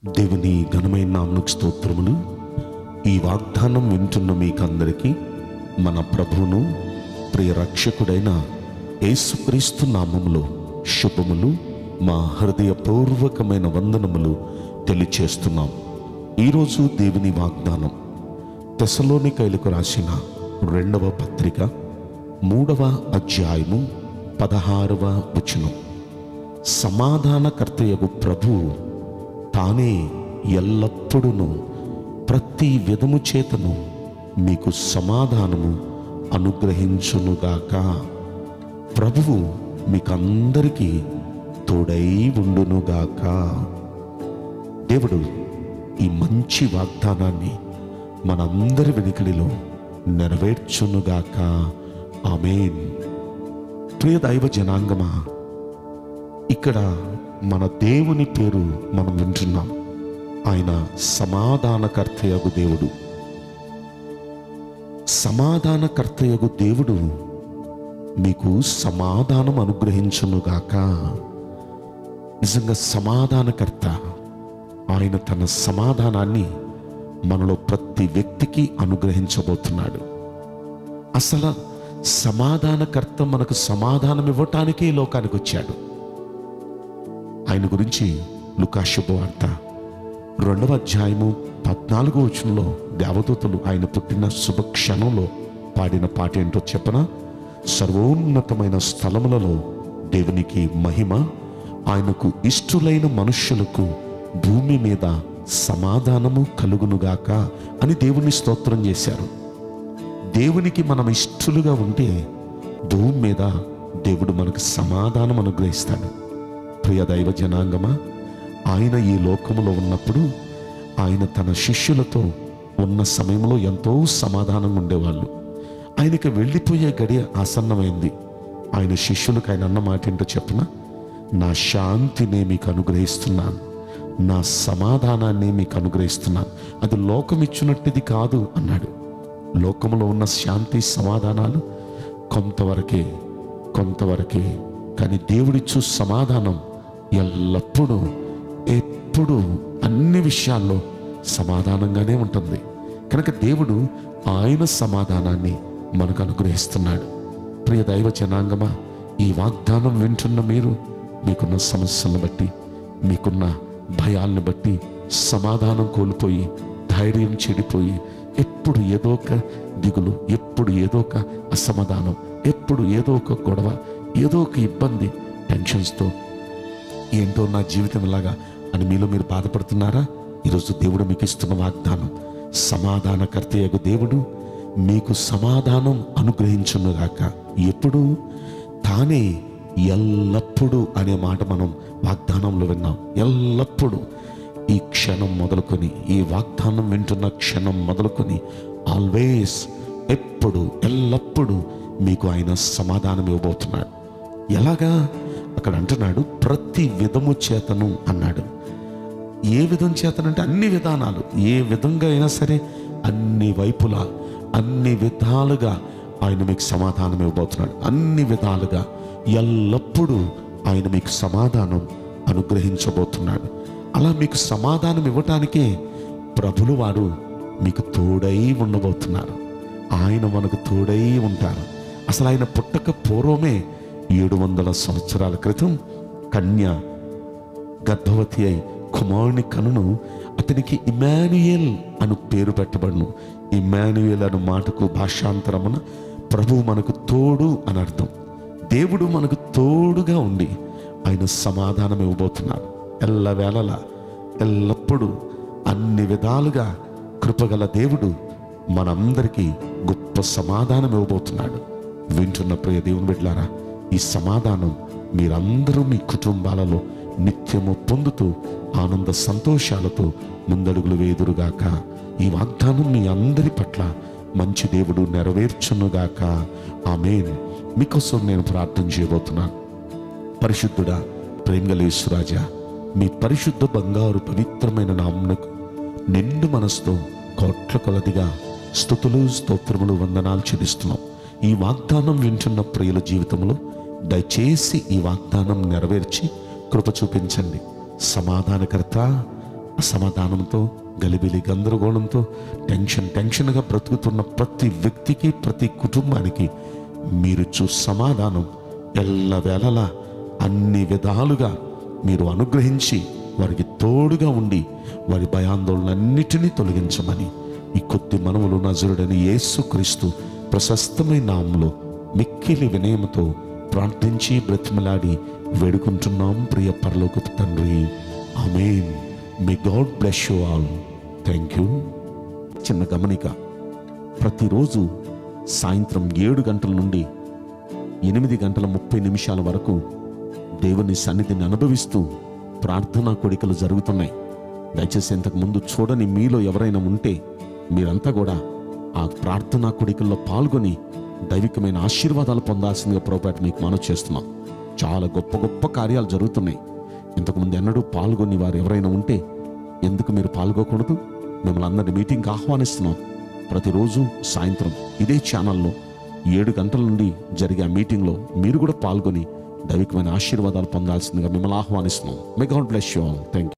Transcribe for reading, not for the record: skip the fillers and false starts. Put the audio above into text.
దేవుని ఘనమైన నామమునకు స్తోత్రములు. ఈ వాగ్దానం వింటున్న మీకందరికీ మన ప్రభువును ప్రియ రక్షకుడైన యేసుక్రీస్తు నామములో శుభములు, మా హృదయపూర్వకమైన వందనములు తెలియచేస్తున్నాం. ఈరోజు దేవుని వాగ్దానం తెస్సలోనికైలకు రాసిన 2వ పత్రిక 3వ అధ్యాయము 16వ వచనం. సమాధానకర్తయగు ప్రభువు తానే ఎల్లప్పుడూ ప్రతి విధము చేతను మీకు సమాధానము అనుగ్రహించునుగాక. ప్రభువు మీకందరికీ తోడై ఉండునుగాక. దేవుడు ఈ మంచి వాగ్దానాన్ని మనందరి వెనుకడిలో నెరవేర్చునుగాక. ఆమేన్. ప్రియ దైవ జనాంగమా, ఇక్కడ మన దేవుని పేరు మనం వింటున్నాం. ఆయన సమాధానకర్తయగు దేవుడు. సమాధానకర్తయగు దేవుడు మీకు సమాధానం అనుగ్రహించునుగాక. నిజంగా సమాధానకర్త ఆయన తన సమాధానాన్ని మనలో ప్రతి వ్యక్తికి అనుగ్రహించబోతున్నాడు. అసలు సమాధానకర్త మనకు సమాధానం ఇవ్వటానికే ఈ లోకానికి వచ్చాడు. ఆయన గురించి లూకా శుభవార్త 2వ అధ్యాయము 14వ వచనంలో దేవదూతలు ఆయన పుట్టిన శుభక్షణంలో పాడిన పాట ఏంటో చెప్పనా? సర్వోన్నతమైన స్థలములలో దేవునికి మహిమ, ఆయనకు ఇష్టులైన మనుష్యులకు భూమి మీద సమాధానము కలుగునుగాక అని దేవుని స్తోత్రం చేశారు. దేవునికి మనం ఇష్టలుగా ఉంటే భూమి మీద దేవుడు మనకు సమాధానం అనుగ్రహిస్తాడు. ప్రియ దైవ జనాంగమా, ఆయన ఈ లోకములో ఉన్నప్పుడు ఆయన తన శిష్యులతో ఉన్న సమయంలో ఎంతో సమాధానంగా ఉండేవాళ్ళు. ఆయనకి వెళ్ళిపోయే గడియ ఆసన్నమైంది. ఆయన శిష్యులకు ఆయన అన్న మాట ఏంటో చెప్పిన, నా శాంతినే మీకు అనుగ్రహిస్తున్నాను, నా సమాధానాన్ని మీకు అనుగ్రహిస్తున్నాను, అది లోకం ఇచ్చినట్టుది కాదు అన్నాడు. లోకములో ఉన్న శాంతి సమాధానాలు కొంతవరకే కానీ దేవుడిచ్చు సమాధానం ఎల్లప్పుడూ ఎప్పుడు అన్ని విషయాల్లో సమాధానంగానే ఉంటుంది. కనుక దేవుడు ఆయన సమాధానాన్ని మనకు అనుగ్రహిస్తున్నాడు. ప్రియ దైవ జనాంగమా, ఈ వాగ్దానం వింటున్న మీరు మీకున్న సమస్యలను బట్టి, మీకున్న భయాలను బట్టి సమాధానం కోల్పోయి, ధైర్యం చెడిపోయి, ఎప్పుడు ఏదో ఒక దిగులు, ఎప్పుడు ఏదో ఒక అసమాధానం, ఎప్పుడు ఏదో ఒక గొడవ, ఏదో ఒక ఇబ్బంది, టెన్షన్స్తో ఏంటో నా జీవితం ఇలాగా అని మీలో మీరు బాధపడుతున్నారా? ఈరోజు దేవుడు మీకు ఇస్తున్న వాగ్దానం, సమాధానకర్తయగు దేవుడు మీకు సమాధానం అనుగ్రహించునుగాక. ఎప్పుడు? తానే ఎల్లప్పుడూ అనే మాట మనం వాగ్దానంలో విన్నాం. ఎల్లప్పుడూ, ఈ క్షణం మొదలుకొని, ఈ వాగ్దానం వింటున్న క్షణం మొదలుకొని, ఆల్వేస్, ఎప్పుడు, ఎల్లప్పుడూ మీకు ఆయన సమాధానం ఇవ్వబోతున్నాడు. ఎలాగా? అక్కడ అంటున్నాడు ప్రతి విధము చేతను అన్నాడు. ఏ విధం చేతనంటే అన్ని విధానాలు, ఏ విధంగా అయినా సరే, అన్ని వైపులా, అన్ని విధాలుగా ఆయన మీకు సమాధానం ఇవ్వబోతున్నాడు. అన్ని విధాలుగా ఎల్లప్పుడూ ఆయన మీకు సమాధానం అనుగ్రహించబోతున్నాడు. అలా మీకు సమాధానం ఇవ్వటానికే ప్రభులు వారు మీకు తోడై ఉండబోతున్నారు. ఆయన మనకు తోడై ఉంటారు. అసలు ఆయన పుట్టక పూర్వమే 700 సంవత్సరాల క్రితం కన్య గర్భవతి అయి కుమారుని కనును. అతనికి ఇమ్మాన్యుయేల్ అను పేరు పెట్టబడును. ఇమ్మాన్యుయేల్ అను మాటకు భాషాంతరమున ప్రభువు మనకు తోడు అని అర్థం. దేవుడు మనకు తోడుగా ఉండి ఆయన సమాధానం ఇవ్వబోతున్నారు. ఎల్లవేళలా, ఎల్లప్పుడూ, అన్ని విధాలుగా కృపగల దేవుడు మనందరికీ గొప్ప సమాధానం ఇవ్వబోతున్నాడు. వింటున్న ప్రియ దేవుని బిడ్డలారా, ఈ సమాధానం మీరందరూ మీ కుటుంబాలలో నిత్యము పొందుతూ ఆనంద సంతోషాలతో ముందడుగులు వేదురుగాక. ఈ వాగ్దానం మీ అందరి పట్ల మంచి దేవుడు నెరవేర్చునుగాక. ఆమేన్. మీకోసం నేను ప్రార్థన చేయబోతున్నాను. పరిశుద్ధుడా, ప్రేమగల యేసురాజా, మీ పరిశుద్ధ బంగారు పవిత్రమైన నామమునకు నిండు మనసుతో కోట్ల కొలదిగా స్తుతులు, స్తోత్రములు, వందనాలు చెల్లిస్తున్నాం. ఈ వాగ్దానం వింటున్న ప్రియుల జీవితంలో దయచేసి ఈ వాగ్దానం నెరవేర్చి కృప చూపించండి. సమాధానకర్త, అసమాధానంతో, గలిబిలి గందరగోళంతో, టెన్షన్గా బ్రతుకుతున్న ప్రతి వ్యక్తికి, ప్రతి కుటుంబానికి మీరిచ్చు సమాధానం ఎల్లవేళలా అన్ని విధాలుగా మీరు అనుగ్రహించి వారికి తోడుగా ఉండి వారి భయాందోళనన్నిటినీ తొలగించమని ఈ కొద్ది మనవులు నజరుడైన యేసుక్రీస్తు ప్రశస్తమైన నామములో మిక్కిలి వినయముతో ప్రార్థించి బ్రతిమలాడి వేడుకుంటున్నాం ప్రియ పరలోకపు తండ్రి. Amen. May God bless you all. Thank you. చిన్న గమనిక, ప్రతిరోజు సాయంత్రం 7 గంటల నుండి 8:30 వరకు దేవుని సన్నిధిని అనుభవిస్తూ ప్రార్థనా కోడికలు జరుగుతున్నాయి. దయచేసి ఇంతకు ముందు చూడని మీలో ఎవరైనా ఉంటే మీరంతా కూడా ఆ ప్రార్థనా కోడికల్లో పాల్గొని దైవికమైన ఆశీర్వాదాలు పొందాల్సిందిగా ప్రభుపేట మీకు మనవి చేస్తున్నాం. చాలా గొప్ప గొప్ప కార్యాలు జరుగుతున్నాయి. ఇంతకుముందు ఎన్నడూ పాల్గొని వారు ఎవరైనా ఉంటే ఎందుకు మీరు పాల్గొకూడదు? మిమ్మల్ని అందరినీ మీటింగ్కి ఆహ్వానిస్తున్నాం. ప్రతిరోజు సాయంత్రం ఇదే ఛానల్లో 7 గంటల నుండి జరిగే ఆ మీటింగ్లో మీరు కూడా పాల్గొని దైవికమైన ఆశీర్వాదాలు పొందాల్సిందిగా మిమ్మల్ని ఆహ్వానిస్తున్నాం. May God bless you all. Thank you.